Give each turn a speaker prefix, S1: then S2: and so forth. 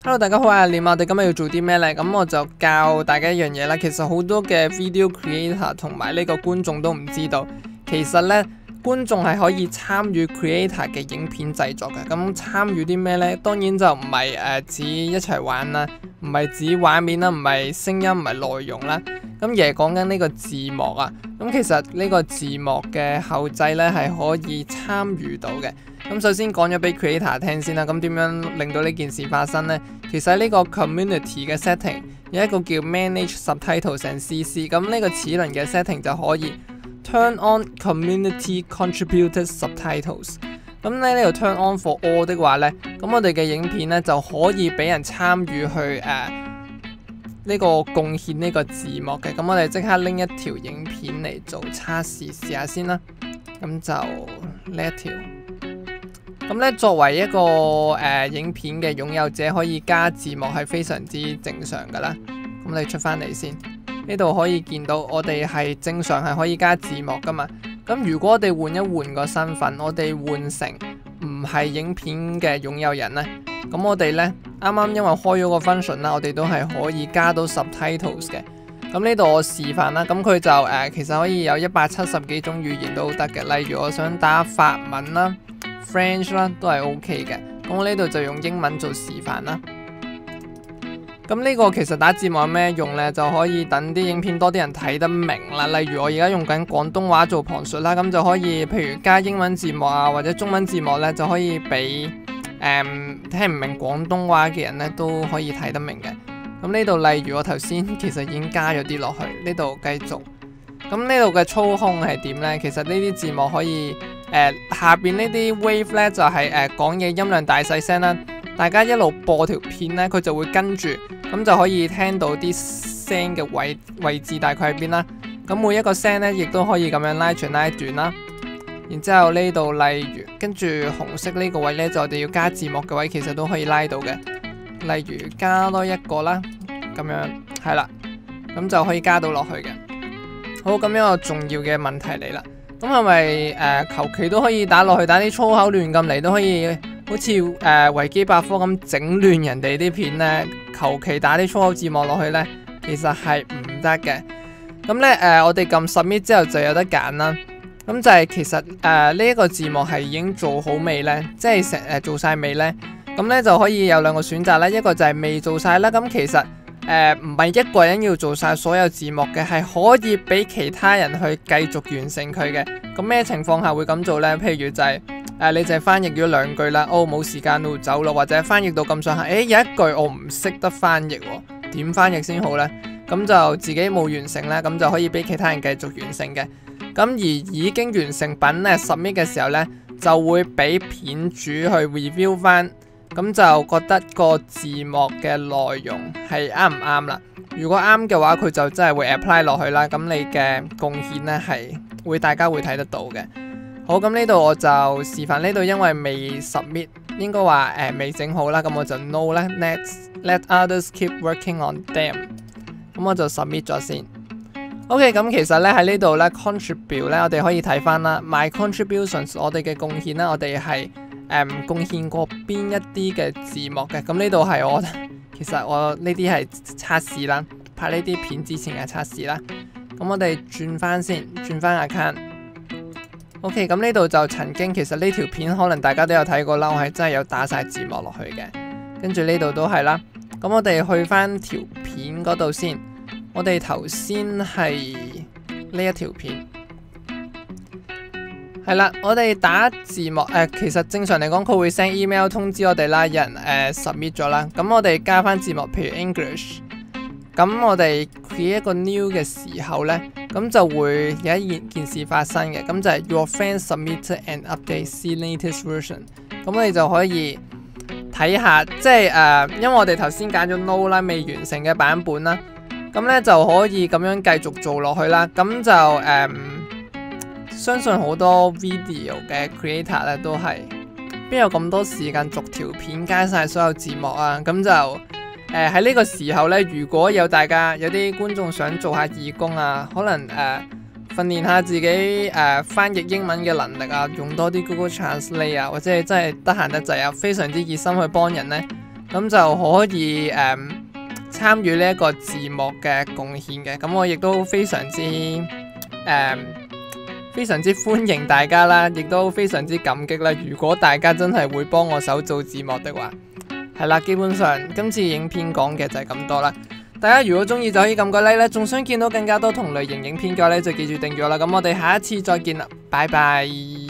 S1: Hello， 大家好，我係阿廉，我哋今日要做啲咩呢？咁我就教大家一樣嘢啦。其實好多嘅 video creator 同埋呢個觀眾都唔知道，其實呢，觀眾係可以參與 creator 嘅影片製作嘅。咁參與啲咩呢？當然就唔係指一齊玩啦，唔係指畫面啦，唔係聲音，唔係內容啦。咁而係講緊呢個字幕啊。咁其實呢個字幕嘅後製呢係可以參與到嘅。咁首先講咗俾 creator 聽先啦。咁點樣令到呢件事發生呢？其實呢個 community 嘅 setting 有一個叫 manage subtitles and CC。咁呢個齒輪嘅 setting 就可以 turn on community contributed subtitles。咁呢度 turn on for all 的話呢，咁我哋嘅影片呢就可以俾人參與去呢個貢獻呢個字幕嘅。咁我哋即刻拎一條影片嚟做測試，試下先啦。咁就呢一條。咁咧，作為一個影片嘅擁有者，可以加字幕係非常之正常噶啦。咁你出翻嚟先，呢度可以見到我哋係正常係可以加字幕噶嘛。咁如果我哋換一換個身份，我哋換成唔係影片嘅擁有人呢，咁我哋呢，啱啱因為開咗個 function 啦，我哋都係可以加到 subtitles 嘅。咁呢度我示範啦，咁佢就其實可以有170幾種語言都得嘅。例如我想打法文啦、French 啦，都係 OK 嘅。咁我呢度就用英文做示範啦。咁呢個其實打字幕有咩用呢？就可以等啲影片多啲人睇得明啦。例如我而家用緊廣東話做旁述啦，咁就可以譬如加英文字幕啊，或者中文字幕呢，就可以俾聽唔明廣東話嘅人呢都可以睇得明嘅。咁呢度例如我頭先其實已經加咗啲落去，呢度繼續。咁呢度嘅操控係點呢？其實呢啲字幕可以下邊呢啲 wave 呢，就係講嘢音量大細聲啦。大家一路播條片呢，佢就會跟住，咁就可以聽到啲聲嘅位置大概喺邊啦。咁每一個聲呢，亦都可以咁樣拉長拉短啦。然之後呢度例如跟住紅色呢個位呢，就我哋要加字幕嘅位，其實都可以拉到嘅。例如加多一個啦，咁樣係啦，咁就可以加到落去嘅。好，咁一個重要嘅問題嚟啦。咁係咪求其都可以打落去，打啲粗口亂咁嚟都可以，好似維基百科咁整亂人哋啲片呢？求其打啲粗口字幕落去呢，其實係唔得嘅。咁呢，我哋撳 submit 之後就有得揀啦。咁就係其實呢一個字幕係已經做好未呢？即係做晒未呢？咁呢就可以有兩個選擇啦，一個就係未做晒啦。咁其實唔係一個人要做晒所有字幕嘅，係可以俾其他人去繼續完成佢嘅。咁咩情況下會咁做呢？譬如就係你就係翻譯咗兩句啦，冇時間咯，走咯，或者翻譯到咁上下，有一句我唔識得翻譯喎，點翻譯先好呢？咁就自己冇完成啦，咁就可以俾其他人繼續完成嘅。咁而已經完成品呢 submit 嘅時候呢，就會俾片主去 review 翻。咁就覺得個字幕嘅內容係啱唔啱啦。如果啱嘅話，佢就真係會 apply 落去啦。咁你嘅貢獻呢係大家會睇得到嘅。好，咁呢度我就示範呢度，因為未 submit， 應該話未整好啦。咁我就 no 啦 ，let others keep working on them。咁我就 submit 咗先。OK， 咁其實呢喺呢度呢 contribute 呢，我哋可以睇翻啦 ，my contributions， 我哋嘅貢獻呢，我哋係貢獻過邊一啲嘅字幕嘅。咁呢度係其實我呢啲係測試啦，拍呢啲片之前嘅測試啦。咁我哋轉翻先，轉翻 account。OK， 咁呢度就曾經其實呢條片可能大家都有睇過啦，我係真係有打晒字幕落去嘅。跟住呢度都係啦。咁我哋去翻條片嗰度先。我哋頭先係呢一條片。係啦，我哋打字幕其實正常嚟講佢會 send email 通知我哋啦，有人submit 咗啦。咁我哋加翻字幕，譬如 English。咁我哋 create 一個 new 嘅時候呢，咁就會有一件事發生嘅。咁就係 your friend submitted an update, see latest version。咁我哋就可以睇下，即係因為我哋頭先揀咗 no 啦，未完成嘅版本啦。咁呢就可以咁樣繼續做落去啦。咁就相信好多 video 嘅 creator 咧都係邊有咁多時間逐條片加晒所有字幕啊？咁就喺呢個時候呢，如果有大家有啲觀眾想做下義工啊，可能訓練下自己翻譯英文嘅能力啊，用多啲 Google Translate 啊，或者係真係得閒得滯啊，非常之熱心去幫人呢。 咁就可以參與呢一個字幕嘅貢獻嘅。咁我亦都非常之歡迎大家啦，亦都非常之感激啦。如果大家真係會幫我手做字幕的話，係啦，基本上今次影片講嘅就係咁多啦。大家如果中意就可以撳個 like 啦，仲想見到更加多同類型影片嘅話咧，就記住訂閱我啦。咁我哋下一次再見啦，拜拜。